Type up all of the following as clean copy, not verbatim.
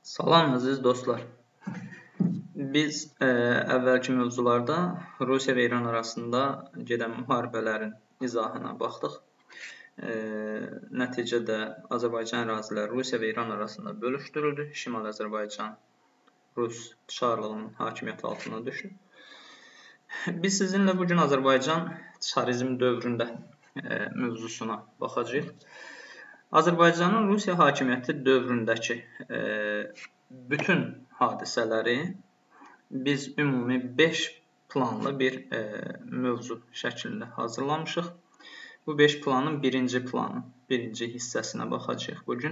Salam əziz dostlar. Biz əvvəlki mövzularda Rusiya və İran arasında gedən müharibələrin izahına baxdıq. Nəticədə Azərbaycan əraziləri Rusiya və İran arasında bölüşdürüldü. Şimal Azərbaycan Rus çarlığının hakimiyyəti altına düşdü. Biz sizinlə bugün Azərbaycan çarizm dövründə mövzusuna baxacağıq. Azərbaycanın Rusiya hakimiyyəti dövründəki bütün hadisələri biz ümumi 5 planlı bir mövzu şəklində hazırlamışıq. Bu 5 planın birinci hissəsinə baxacağıq bugün.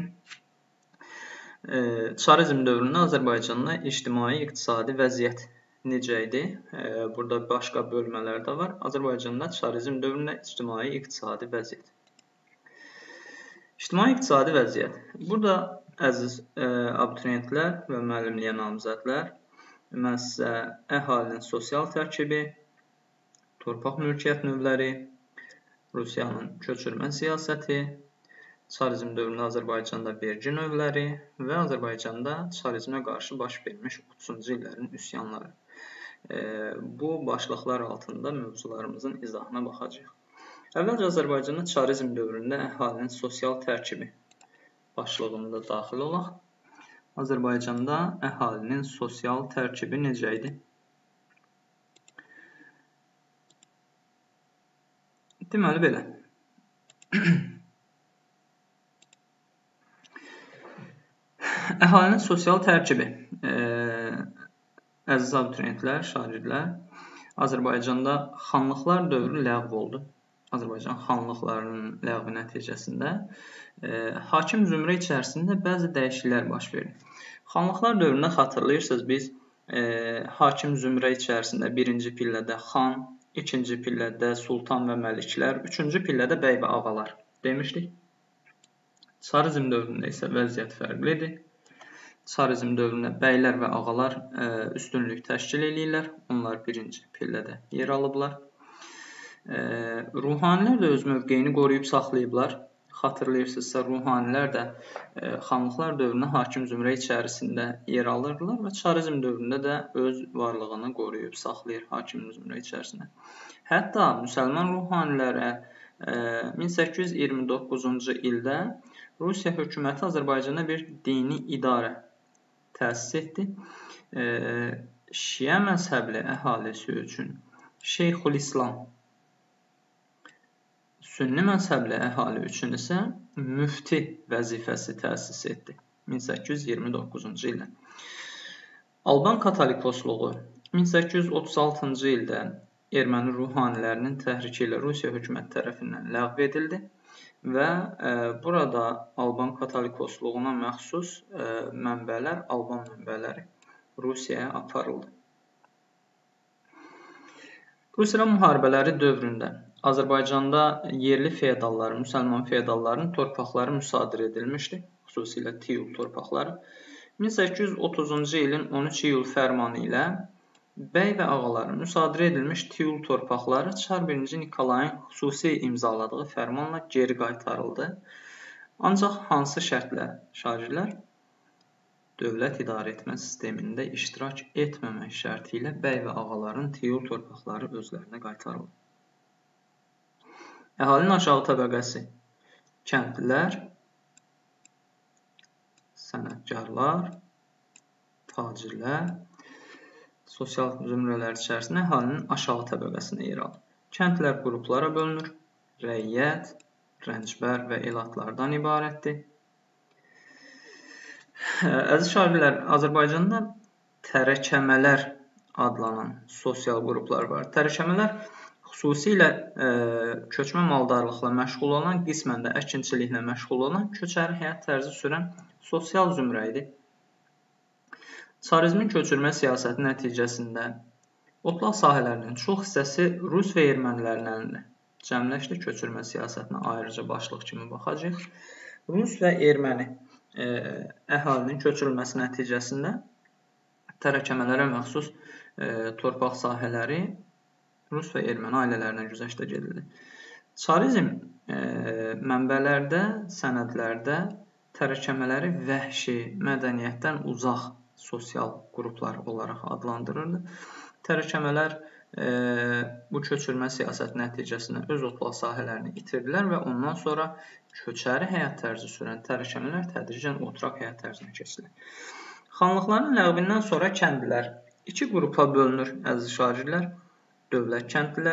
Çarizm dövründə Azərbaycanda ictimai-iqtisadi vəziyyət necə idi? Burada başqa bölmələr də var. Azərbaycanda çarizm dövründə ictimai-iqtisadi vəziyyət. İctimai-iqtisadi vəziyyət. Burada əziz abituriyentlər və müəllimliyə namizədlər, mən sizə əhalinin sosial tərkibi, torpaq mülkiyyət növləri, Rusiyanın köçürmə siyasəti, çarizm dövründə Azərbaycanda vergi növləri və Azərbaycanda çarizmə qarşı baş vermiş 30-cu illərin üsyanları. Bu başlıqlar altında mövzularımızın izahına baxacağıq. Əvvəlcə Azərbaycanda çarizm dövründə əhalinin sosial tərkibi başlığında daxil olaq. Azərbaycanda əhalinin sosial tərkibi necə idi? Deməli belə. Əhalinin sosial tərkibi. Əziz abituriyentlər, şagirdlər, Azərbaycanda xanlıqlar dövrü ləğv oldu. Azərbaycan xanlıqlarının ləğvi nəticəsində hakim zümrə içərisində bəzi dəyişikliklər baş verdi. Xanlıqlar dövründə xatırlayırsınız biz hakim zümrə içərisində birinci pillədə xan, ikinci pillədə sultan və məliklər, üçüncü pillədə bəy və ağalar demişdik. Çarizm dövründə isə vəziyyət fərqlidir. Çarizm dövründə bəylər və ağalar üstünlük təşkil edirlər. Onlar birinci pillədə yer alıblar. Ruhanilər də öz mövqeyini qoruyub saxlayıblar. Xatırlayırsınızsa, ruhanilər də xanlıqlar dövründə hakim zümrə içərisində yer alırdılar və çarizm dövründə də öz varlığını qoruyub saxlayır hakim zümrə içərisində. Hətta müsəlman ruhanilərə 1829-cu ildə Rusiya hökuməti Azərbaycanda bir dini idarə təsis etdi. Şiə məzhəbli əhalisi üçün Şeyxülislam, Sünni məzhəbli əhali üçün isə müfti vəzifəsi təsis etdi 1829-cu ildə. Alban katolikosluğu 1836-cı ildə erməni ruhanilərinin təhriki ilə Rusiya hökuməti tərəfindən ləğv edildi və burada Alban katolikosluğuna məxsus mənbələr, Alban mənbələri Rusiyaya aparıldı. Rusiya müharibələri dövründə Azərbaycanda yerli feodalların, müsəlman feodallarının torpaqları müsadirə edilmişdi, xüsusilə Tiyul torpaqları. 1830-cu ilin 13 iyul fərmanı ilə bəy və ağaların müsadirə edilmiş Tiyul torpaqları Çar 1. Nikolayın xüsusi imzaladığı fərmanla geri qaytarıldı. Ancaq hansı şərtlə şagirdlər? Dövlət idarə etmə sistemində iştirak etməmək şərti ilə bəy və ağaların Tiyul torpaqları özlərinə qaytarıldı. Əhalinin aşağı təbəqəsi kəndlilər, sənətkarlar, tacirlər, sosial zümrələr içərisində əhalinin aşağı təbəqəsində yer alır. Kəndlər qruplara bölünür, rəiyyət, rəncbər və elatlardan ibarətdir. Əziz şagirdlər, Azərbaycanda tərəkəmələr adlanan sosial qruplar var. Tərəkəmələr xüsusilə köçmə maldarlıqla məşğul olan, qismən də əkinçiliklə məşğul olan, köçəri həyat tərzi sürən sosial zümrə idi. Çarizmin köçürmə siyasəti nəticəsində otlaq sahələrinin çox hissəsi Rus və ermənilərin əlində cəmləşdi. Köçürmə siyasətinə ayrıca başlıq kimi baxacağıq. Rus və erməni əhalinin köçürülməsi nəticəsində tərəkəmələrə məxsus torpaq sahələri Rus və erməni ailələrinə güzəştə gedildi. Çarizm mənbələrdə, sənədlərdə tərəkəmələri vəhşi, mədəniyyətdən uzaq sosial qruplar olaraq adlandırılır. Tərəkəmələr bu köçürmə siyasəti nəticəsində öz otlaq sahələrini itirdilər və ondan sonra köçəri həyat tərzi sürən tərəkəmələr tədricən oturaq həyat tərzinə keçdilər. Xanlıqların ləğvindən sonra kəndlilər iki qrupa bölünür, əziz şagirdlər. Dövlət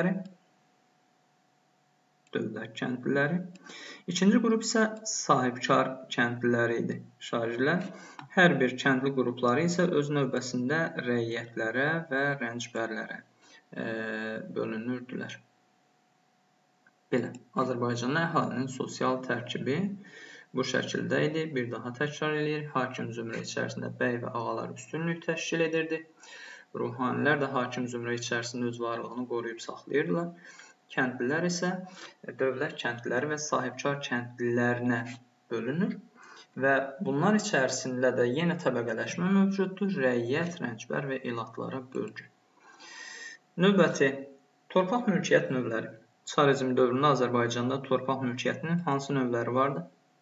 kəndliləri. İkinci qrup isə sahibkar kəndliləri idi, şagirdlər. Hər bir kəndli qrupları isə öz növbəsində rəiyyətlərə və rəncbərlərə bölünürdülər. Belə, Azərbaycanda əhalinin sosial tərkibi bu şəkildə idi. Bir daha təkrar edir. Hakim zümrə içərisində bəy və ağalar üstünlük təşkil edirdi. Ruhanilər də hakim zümrə içərisində öz varlığını qoruyub saxlayırdılar. Kəndlilər isə dövlət kəndliləri və sahibkar kəndlilərinə bölünür və bunlar içərisində də yenə təbəqələşmə mövcuddur. Rəiyyət, rəncbər və elatlara bölgü. Növbəti, torpaq mülkiyyət növləri. Çarizm dövründə Azərbaycanda torpaq mülkiyyətinin hansı növləri vardı?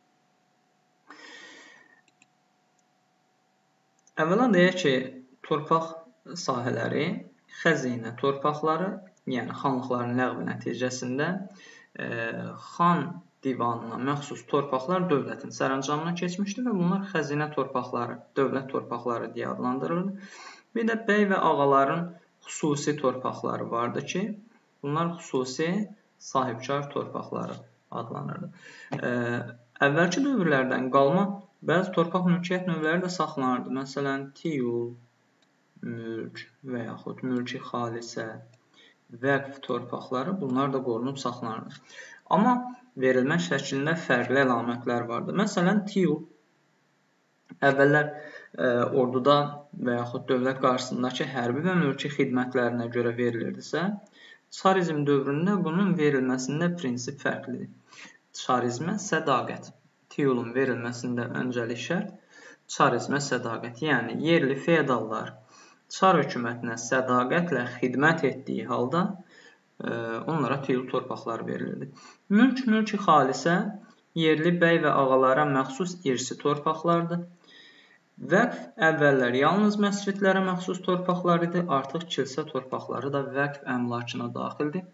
Əvvəla deyək ki, torpaq sahələri xəzinə torpaqları, yəni xanlıqların ləğvi nəticəsində xan divanına məxsus torpaqlar dövlətin sərəncamına keçmişdi və bunlar xəzinə torpaqları, dövlət torpaqları deyə adlandırılır. Bir də bəy və ağaların xüsusi torpaqları vardı ki, bunlar xüsusi sahibkar torpaqları adlanırdı. Əvvəlki dövrlərdən qalma bəzi torpaq mülkiyyət növləri də saxlanırdı. Məsələn, tiyul, mülk və yaxud mülki xalisə, vəqf torpaqları bunlar da qorunub saxlanırdı. Amma verilmə şəklində fərqli əlamətlər vardı. Məsələn, tiyul əvvəllər orduda və yaxud dövlət qarşısındakı hərbi və mülki xidmətlərinə görə verilirdisə, çarizm dövründə bunun verilməsində prinsip fərqlidir. Çarizmə sədaqət. Tiyulun verilməsində öncəlik şərt çarizmə sədaqət. Yəni, yerli feodallar çar hökumətinə sədaqətlə xidmət etdiyi halda onlara tiyul torpaqları verilirdi. Mülki xalisə yerli bəy və ağalara məxsus irsi torpaqlardır. Vəqf əvvəllər yalnız məscidlərə məxsus torpaqlar idi, artıq kilsə torpaqları da vəqf əmlakına daxildir.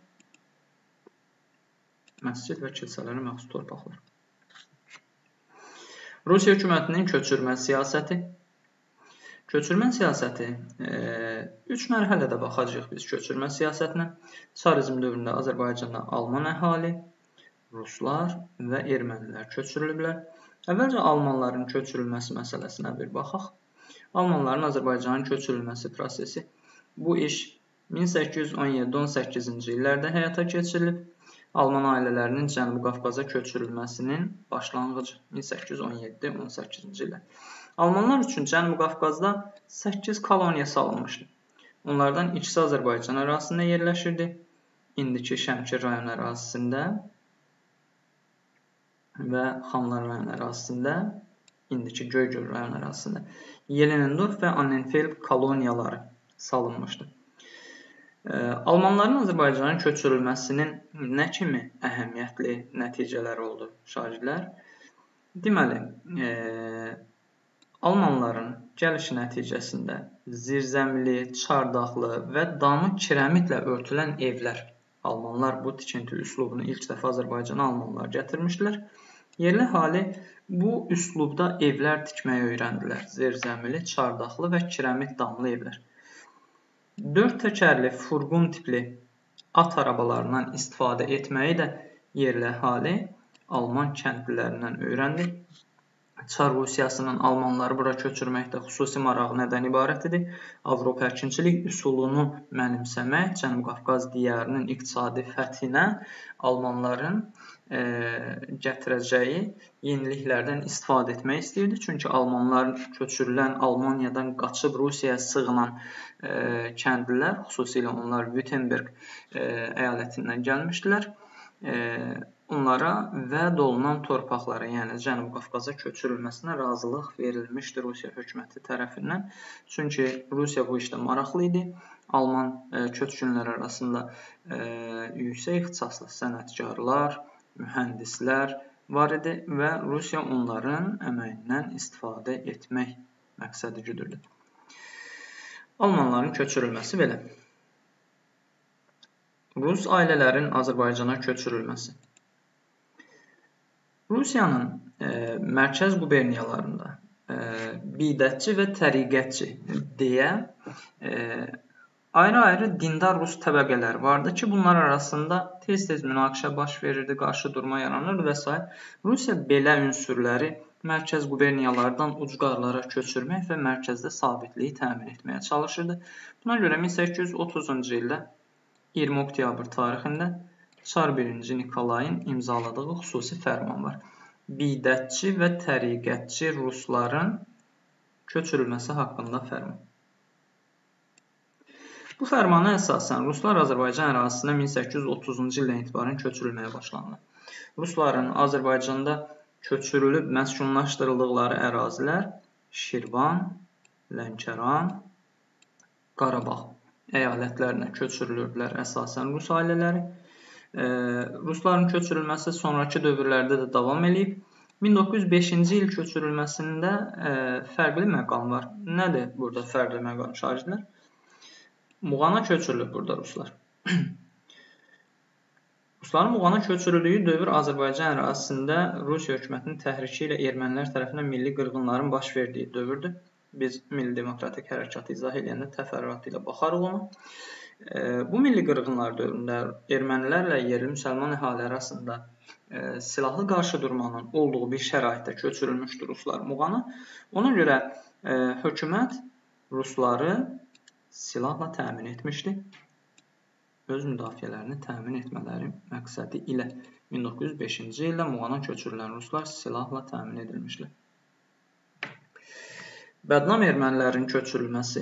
Məscid və kilsələrə məxsus torpaqlar. Rusiya hökumətinin köçürmə siyasəti. Köçürmə siyasəti 3 mərhələdə baxacağıq biz köçürmə siyasətinə. Çarizm dövründə Azərbaycanda alman əhali, ruslar və ermənilər köçürülüblər. Əvvəlcə almanların köçürülməsi məsələsinə bir baxaq. Almanların Azərbaycanın köçürülməsi prosesi. Bu iş 1817-18-ci illərdə həyata keçirilib. Alman ailələrinin Cənubi Qafqaza köçürülməsinin başlanğıcı 1817-18-ci illər. Almanlar üçün Cənubi Qafqazda 8 koloniya salınmışdı. Onlardan ikisi Azərbaycan ərazisində yerləşirdi. İndiki Şəmkir rayon ərazisində və Xanlar rayon ərazisində, indiki Göygöl rayon ərazisində Yelenendorf və Annenfeld koloniyaları salınmışdı. Almanların Azərbaycanın köçürülməsinin nə kimi əhəmiyyətli nəticələri oldu, şagirdlər? Deməli, Almanların gəlişi nəticəsində zirzəmili, çardaqlı və damı kirəmitlə örtülən evlər. Almanlar bu tikinti üslubunu ilk dəfə Azərbaycana almanlar gətirmişdilər. Yerli əhali bu üslubda evlər tikməyi öyrəndilər. Zirzəmili, çardaqlı və kirəmit damlı evlər. 4 təkərli furqon tipli at arabalarından istifadə etməyi də yerli əhali alman kəndlilərindən öyrəndi. Çar Rusiyasının almanları bura köçürməkdə xüsusi marağı nədən ibarət idi? Avropa əkinçilik üsulunu mənimsəmək, Cənubi Qafqaz diyarının iqtisadi fəthinə almanların gətirəcəyi yeniliklərdən istifadə etmək istəyirdi. Çünki almanlar köçürülən Almaniyadan qaçıb Rusiyaya sığınan kəndlilər, xüsusilə onlar Württemberg əyalətindən gəlmişdilər. Onlara vəd olunan torpaqlara, yəni Cənubi Qafqaza köçürülməsinə razılıq verilmişdi Rusiya hökuməti tərəfindən. Çünki Rusiya bu işdə maraqlı idi. Alman köçkünlər arasında yüksək ixtisaslı sənətkarlar, mühəndislər var idi və Rusiya onların əməyindən istifadə etmək məqsədi güdürdü. Almanların köçürülməsi belə. Rus ailələrin Azərbaycana köçürülməsi. Rusiyanın mərkəz quberniyalarında bidətçi və təriqətçi deyə ayrı-ayrı dindar Rus təbəqələr vardı ki, bunlar arasında tez-tez münaqişə baş verirdi, qarşı durma yaranırdı və s. Rusiya belə ünsürləri mərkəz quberniyalardan ucqarlara köçürmək və mərkəzdə sabitliyi təmin etməyə çalışırdı. Buna görə 1830-cu ildə 20 oktyabr tarixində Çar 1. Nikolayın imzaladığı xüsusi fərman var. Bidətçi və təriqətçi rusların köçürülməsi haqqında fərman. Bu fərmana əsasən Ruslar Azərbaycan ərazisinə 1830-cu ildən etibarən köçürülməyə başlandı. Rusların Azərbaycanda köçürülüb məskunlaşdırıldıqları ərazilər Şirvan, Lənkəran, Qarabağ əyalətlərinə köçürülürdülər əsasən Rus ailələri. Rusların köçürülməsi sonraki dövrlərdə də davam edib. 1905-ci il köçürülməsində fərqli məqam var. Nədir burada fərqli məqam şagirdlər? Muğana köçürülüb burada Ruslar. Rusların Muğana köçürüldüyü dövr Azərbaycan ərazisində Rusiya hökumətinin təhriki ilə ermənilər tərəfindən milli qırğınların baş verdiyi dövrdür. Biz Milli Demokratik Hərəkatı izah edəndə təfərrüatı ilə baxarıq ona. Bu milli qırğınlar dövründə ermənilərlə yerli müsəlman əhali arasında silahlı qarşıdurmanın olduğu bir şəraitdə köçürülmüşdür Ruslar Muğana. Ona görə hökumət Rusları silahla təmin etmişdi. Öz müdafiələrini təmin etmələri məqsədi ilə 1905-ci ildə Muğana köçürülən Ruslar silahla təmin edilmişdir. Bədnam ermənilərin köçürülməsi.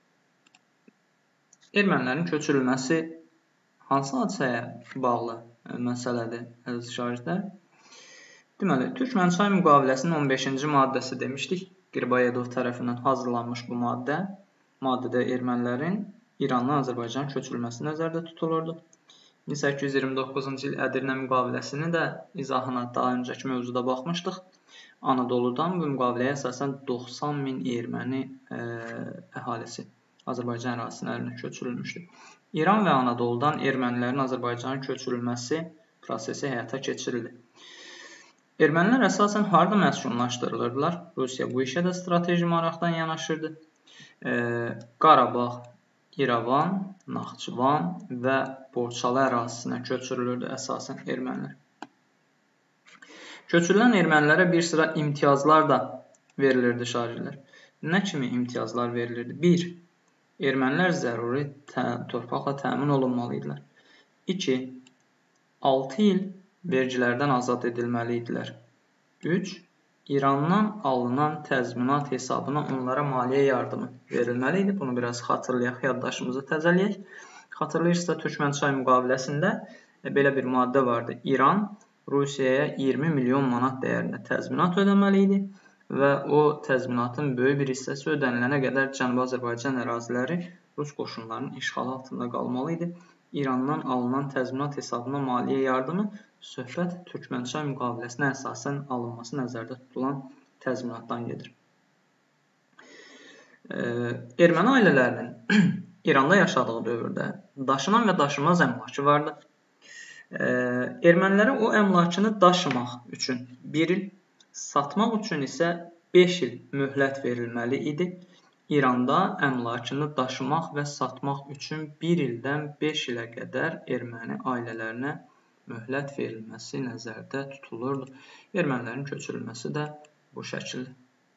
Ermənilərin köçürülməsi hansı hadisəyə bağlı məsələdir, əziz şagirdlər? Deməli, Türkmənçay müqaviləsinin 15-ci maddəsi demişdik. Qirbayedov tərəfindən hazırlanmış bu maddədə ermənilərin İrandan Azərbaycan köçürülməsi nəzərdə tutulurdu. 1829-cu il Ədirnə müqaviləsini də izahına daha öncəki mövzuda baxmışdıq. Anadoludan bu müqaviləyə əsasən 90.000 erməni əhalisi Azərbaycan ərazisinə köçürülmüşdür. İran və Anadoludan ermənilərin Azərbaycana köçürülməsi prosesi həyata keçirildi. Ermənilər əsasən harda məskunlaşdırılırdılar? Rusiya bu işə də strateji maraqdan yanaşırdı. Qarabağ, İrəvan, Naxçıvan və Borçalı ərazisinə köçürülürdü əsasən ermənilər. Köçürülən ermənilərə bir sıra imtiyazlar da verilirdi şagirdlər. Nə kimi imtiyazlar verilirdi? 1. Ermənilər zəruri torpaqla təmin olunmalıydilər. 2. 6 il vergilərdən azad edilməli idilər. 3. İrandan alınan təzminat hesabına onlara maliyyə yardımı verilməli idi. Bunu biraz xatırlayaq, yaddaşımızı təzələyək. Xatırlayırsınızsa, Türkmənçay müqaviləsində belə bir maddə vardı. İran Rusiyaya 20 milyon manat dəyərində təzminat ödəməli idi və o təzminatın böyük bir hissəsi ödənilənə qədər Cənubi Azərbaycan əraziləri Rus qoşunlarının işğalı altında qalmalı idi. İrandan alınan təzminat hesabına maliyyə yardımı söhbət Türkmənçay müqaviləsinə əsasən alınması nəzərdə tutulan təzminatdan gedir. Erməni ailələrinin İranda yaşadığı dövrdə daşınan və daşınmaz əmlakı vardı. Ermənilərə o əmlakını daşımaq üçün 1 il, satmaq üçün isə 5 il möhlət verilməli idi. İranda əmlakını daşımaq və satmaq üçün 1 ildən 5 ilə qədər erməni ailələrinə möhlət verilməsi nəzərdə tutulurdu. Ermənilərin köçürülməsi də bu şəkildə.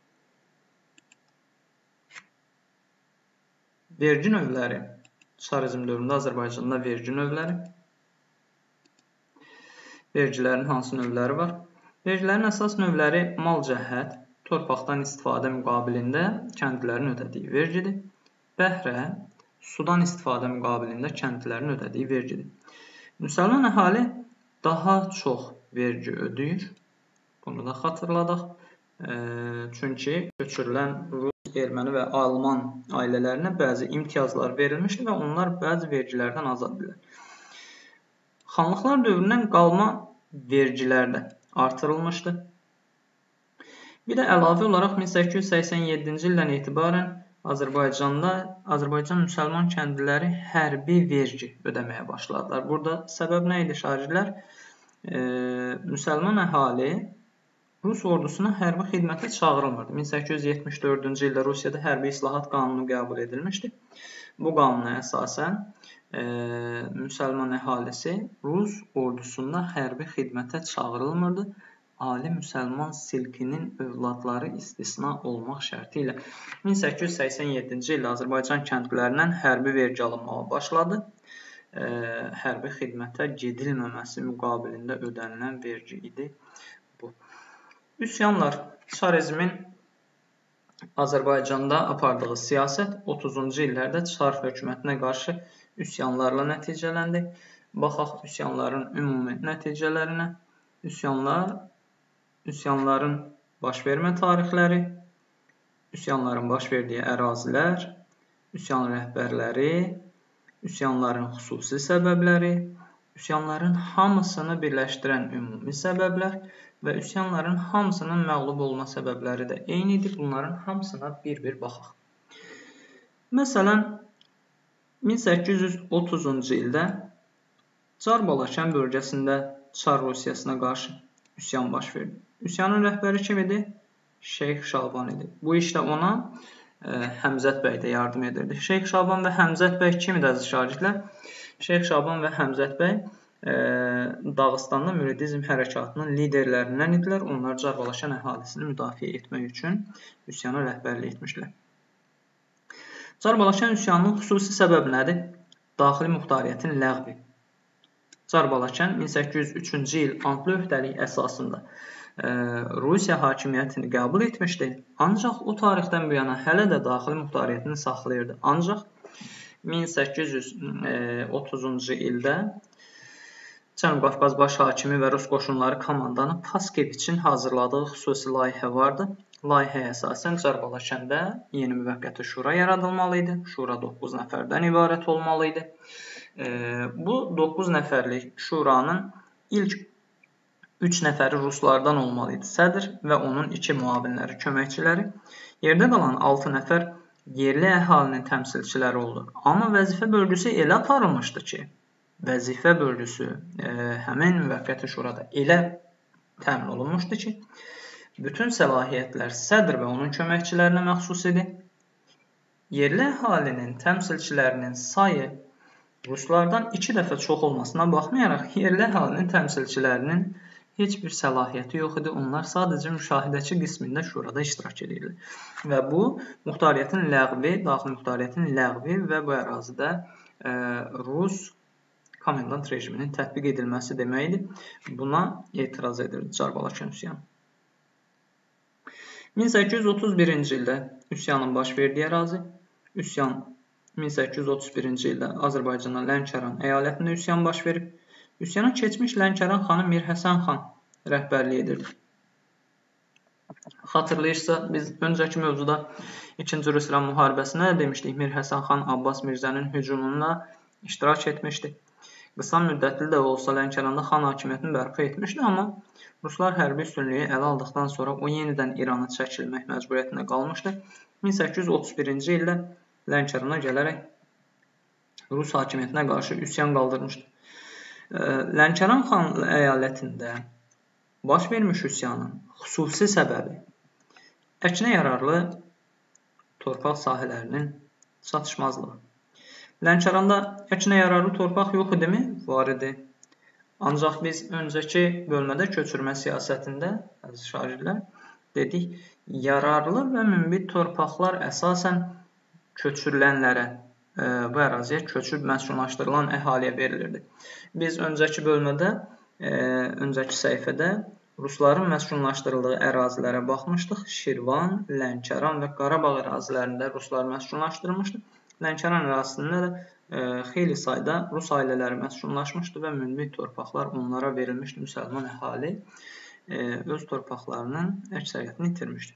Vergi növləri. Çarizm dövründə Azərbaycanda vergi növləri. Vergilərin hansı növləri var? Vergilərin əsas növləri mal cəhət, torpaqdan istifadə müqabilində kəndlilərin ödədiyi vergidir. Bəhrə, sudan istifadə müqabilində kəndlilərin ödədiyi vergidir. Müsəlman əhali daha çox vergi ödəyir. Bunu da xatırladıq. Çünki köçürülən Rus, erməni və alman ailələrinə bəzi imtiyazlar verilmişdir və onlar bəzi vergilərdən azad edilir. Xanlıqlar dövründən qalma vergilərdə artırılmışdı. Bir də əlavə olaraq 1887-ci ildən etibarən Azərbaycan müsəlman kəndliləri hərbi vergi ödəməyə başladılar. Burada səbəb nə idi şagirdlər? Müsəlman əhali Rus ordusuna hərbi xidmətə çağırılmırdı. 1874-cü ildə Rusiyada hərbi islahat qanunu qəbul edilmişdi. Bu qanuna əsasən müsəlman əhalisi Rus ordusunda hərbi xidmətə çağırılmırdı. Ali müsəlman silkinin övladları istisna olmaq şərti ilə 1887-ci ildə Azərbaycan kəndlilərindən hərbi vergi alınmağa başladı. Hərbi xidmətə gedilməməsi müqabilində ödənilən vergi idi bu. Üsyanlar, çarizmin Azərbaycanda apardığı siyasət 30-cu illərdə çar hökumətinə qarşı üsyanlarla nəticələndi. Baxaq üsyanların ümumi nəticələrinə. Üsyanların baş vermə tarixləri, üsyanların baş verdiyi ərazilər, üsyan rəhbərləri, üsyanların xüsusi səbəbləri, üsyanların hamısını birləşdirən ümumi səbəblər və üsyanların hamısının məğlub olma səbəbləri də eyni idi. Bunların hamısına bir-bir baxaq. Məsələn, 1830-cu ildə Çar Balakən bölgəsində Çar Rusiyasına qarşı üsyan baş verdi. Üsyanın rəhbəri kim idi? Şeyx Şaban idi. Bu işdə ona Həmzət bəy də yardım edirdi. Şeyx Şaban və Həmzət bəy kim idi əziz şagirdlər? Şeyx Şaban və Həmzət bəy Dağıstanda müridizm hərəkatının liderlərindən idilər. Onlar Çar Balakən əhalisini müdafiə etmək üçün üsyana rəhbərlik etmişlər. Çar Balakən üsyanının xüsusi səbəbi nədir? Daxili muxtariyyətin ləğvi. Çar Balakən 1803-cü il antlı öhdəlik əsasında Rusiya hakimiyyətini qəbul etmişdi. Ancaq o tarixdən bu yana hələ də daxili muxtariyyətini saxlayırdı. Ancaq 1830-cu ildə Cənubi Qafqaz baş hakimi və Rus qoşunları komandanı Paskeviçin hazırladığı xüsusi layihə vardı. Layihəyə əsasən Çar Balakəndə yeni müvəqqəti şura yaradılmalı idi. Şura 9 nəfərdən ibarət olmalı idi. Bu 9 nəfərlik şuranın ilk 3 nəfəri ruslardan olmalı idi. Sədr və onun 2 müavinləri, köməkçiləri. Yerdə qalan 6 nəfər yerli əhalinin təmsilçiləri oldu. Amma vəzifə bölgüsü elə aparılmışdı ki, vəzifə bölgüsü həmin müvəqqəti şurada elə təmin olunmuşdu ki, bütün səlahiyyətlər sədr və onun köməkçilərinə məxsus idi. Yerli əhalinin təmsilçilərinin sayı ruslardan 2 dəfə çox olmasına baxmayaraq, yerli əhalinin təmsilçilərinin heç bir səlahiyyəti yox idi. Onlar sadəcə müşahidəçi qismində şurada iştirak edirlər. Və bu, muxtariyyətin ləğvi, daxili muxtariyyətin ləğvi və bu ərazidə Rus komendant rejiminin tətbiq edilməsi deməkdir. Buna etiraz edirdi Çar Balakən üsyanı. 1831-ci ildə üsyanın baş verdiyi ərazi, üsyan 1831-ci ildə Azərbaycanda Lənkəran əyalətində üsyan baş verib. Üsyana keçmiş Lənkəran xanı Mirhəsən xan rəhbərlik edirdi. Xatırlayırsa, biz öncəki mövzuda 2-ci Rus-İran müharibəsində demişdik, Mirhəsən xan Abbas Mirzənin hücumunda iştirak etmişdi. Qısa müddətli də olsa Lənkəranda xan hakimiyyətini bərpa etmişdi, amma Ruslar hərbi üstünlüyü ələ aldıqdan sonra o yenidən İrana çəkilmək məcburiyyətində qalmışdı. 1831-ci ildə Lənkərana gələrək Rus hakimiyyətinə qarşı üsyan qaldırmışdı. Lənkəran xan əyalətində baş vermiş üsyanın xüsusi səbəbi əkinə yararlı torpaq sahələrinin çatışmazlığı. Lənkəranda əkinə yararlı torpaq yox idimi? Var idi. Ancaq biz öncəki bölmədə köçürmə siyasətində, əziz şagirdlər, dedik, yararlı və münbit torpaqlar əsasən köçürülənlərə, bu əraziyə köçüb məskunlaşdırılan əhaliyə verilirdi. Biz öncəki bölmədə, öncəki səhifədə Rusların məskunlaşdırıldığı ərazilərə baxmışdıq. Şirvan, Lənkəran və Qarabağ ərazilərində Ruslar məskunlaşdırılmışdı. Lənkəran ərazisində də xeyli sayda Rus ailələri məskunlaşmışdı və münbit torpaqlar onlara verilmişdi. Müsəlman əhali öz torpaqlarının əksəriyyətini itirmişdi.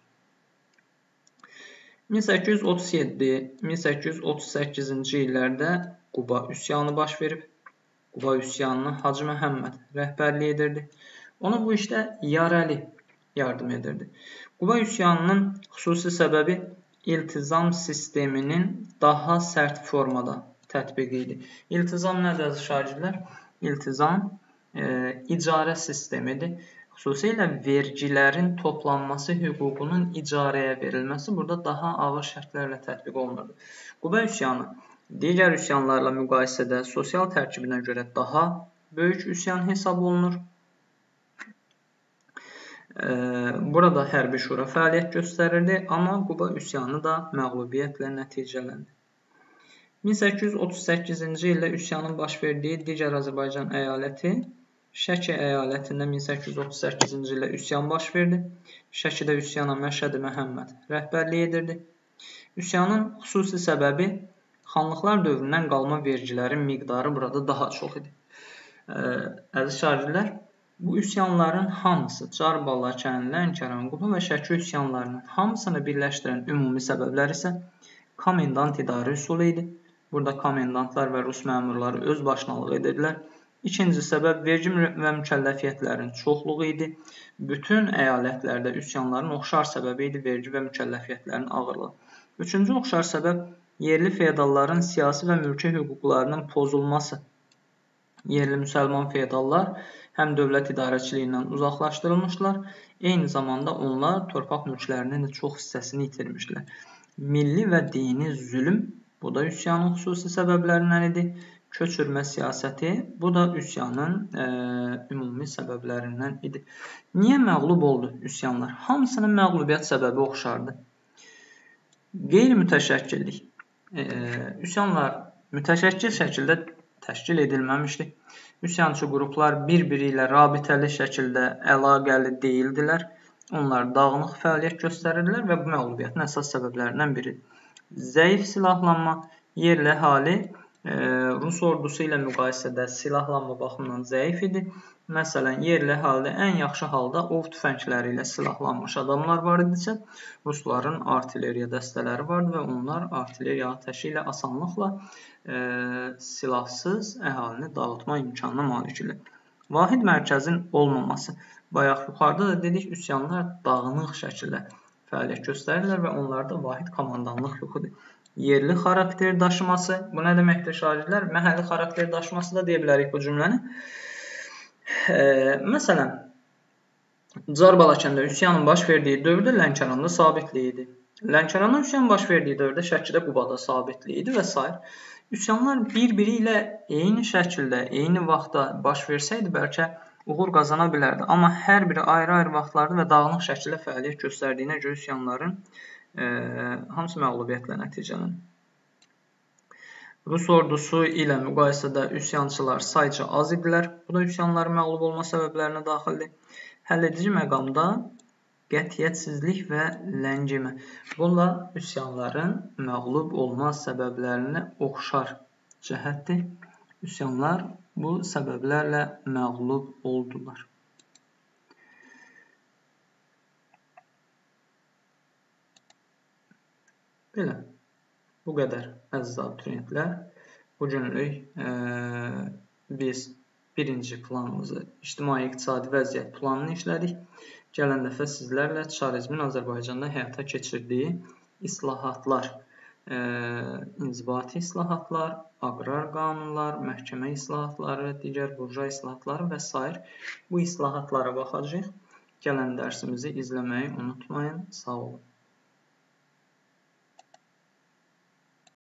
1837-1838-ci illərdə Quba üsyanı baş verib. Quba üsyanını Hacı Məhəmməd rəhbərlik edirdi. ona bu işdə İarəli yardım edirdi. Quba üsyanının xüsusi səbəbi iltizam sisteminin daha sərt formada tətbiqi idi. İltizam nədir əziz şagirdlər? İltizam icarə sistemidir. Xüsusilə vergilərin toplanması hüququnun icarəyə verilməsi burada daha ağır şərtlərlə tətbiq olunurdu. Quba üsyanı digər üsyanlarla müqayisədə sosial tərkibinə görə daha böyük üsyan hesab olunur. Burada hərbi şura fəaliyyət göstərirdi, amma Quba üsyanı da məğlubiyyətlə nəticələndi. 1838-ci ildə üsyanın baş verdiyi digər Azərbaycan əyaləti Şəki əyalətində 1838-ci ildə üsyan baş verdi. Şəkidə üsyana Məşədi Məhəmməd rəhbərlik edirdi. Üsyanın xüsusi səbəbi xanlıqlar dövründən qalma vergilərin miqdarı burada daha çox idi. Əziz şagirdlər, bu üsyanların hamısı Çar, Balakən, Lənkəran, Quba və Şəki üsyanlarının hamısını birləşdirən ümumi səbəblər isə komendant idarə üsulu idi. Burada komendantlar və rus məmurları öz başınalıq edirdilər. İkinci səbəb vergi və mükəlləfiyyətlərin çoxluğu idi. Bütün əyalətlərdə üsyanların oxşar səbəbi idi vergi və mükəlləfiyyətlərin ağırlığı. Üçüncü oxşar səbəb yerli feodalların siyasi və mülki hüquqlarının pozulması. Yerli müsəlman feodallar həm dövlət idarəçiliyindən uzaqlaşdırılmışlar, eyni zamanda onlar torpaq mülklərinin də çox hissəsini itirmişlər. Milli və dini zülm, bu da üsyanın xüsusi səbəblərindən idi. Köçürmə siyasəti, bu da üsyanın ümumi səbəblərindən idi. Niyə məğlub oldu üsyanlar? Hamısının məğlubiyyət səbəbi oxşardı. Qeyri-mütəşəkkillik. Üsyanlar mütəşəkkil şəkildə təşkil edilməmişdi. Üsyançı qruplar bir-biri ilə rabitəli şəkildə əlaqəli deyildilər. Onlar dağınıq fəaliyyət göstərirdilər və bu məğlubiyyətin əsas səbəblərindən biridir. Zəif silahlanma, yerli əhali Rus ordusu ilə müqayisədə silahlanma baxımından zəif idi. Məsələn, yerli əhalidə ən yaxşı halda ov tüfəngləri ilə silahlanmış adamlar var idisə, Rusların artilleriya dəstələri vardı və onlar artilleriya atəşi ilə asanlıqla silahsız əhalini dağıtma imkanına malik idi. Vahid mərkəzin olmaması. Bayaq yuxarıda da dedik, üsyanlar dağınıq şəkildə fəaliyyət göstərirlər və onlarda vahid komandanlıq yox idi. Yerli xarakter daşıması, bu nə deməkdir şagirdlər? Məhəlli xarakter daşıması da deyə bilərik bu cümləni. Məsələn, Çar Balakəndə üsyanın baş verdiyi dövrdə Lənkəranda sabitlik idi. Lənkəranda üsyan baş verdiyi dövrdə Şəkidə, Qubada sabitlik idi və s. Üsyanlar bir-biri ilə eyni şəkildə, eyni vaxtda baş versəydi, bəlkə uğur qazana bilərdi. Amma hər biri ayrı-ayrı vaxtlarda və dağınıq şəkildə fəaliyyət göstərdiyinə görə üsyanların hamısı məğlubiyyətlə nəticələnir. Rus ordusu ilə müqayisədə üsyançılar sayca az idilər. Bu da üsyanların məğlub olma səbəblərinə daxildir. Həlledici məqamda qətiyyətsizlik və ləngimə. Bunlar üsyanların məğlub olma səbəblərinə oxşar cəhətdir. Üsyanlar bu səbəblərlə məğlub oldular. Belə, bu qədər əziz abituriyentlər. Bugünlük biz birinci planımızı, ictimai-iqtisadi vəziyyət planını işlədik. Gələn dəfə sizlərlə çarizmin Azərbaycanda həyata keçirdiyi islahatlar, inzibati islahatlar, aqrar qanunlar, məhkəmə islahatları, digər burja islahatları və s. bu islahatlara baxacağıq. Gələn dərsimizi izləməyi unutmayın. Sağ olun.